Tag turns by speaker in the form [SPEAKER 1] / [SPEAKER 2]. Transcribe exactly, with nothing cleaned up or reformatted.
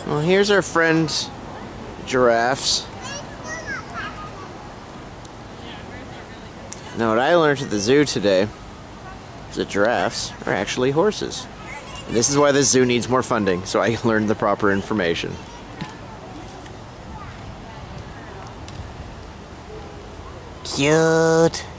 [SPEAKER 1] Well, here's our friend Giraffes. Now, what I learned at the zoo today is that giraffes are actually horses. And this is why the zoo needs more funding, so I learned the proper information. Cute.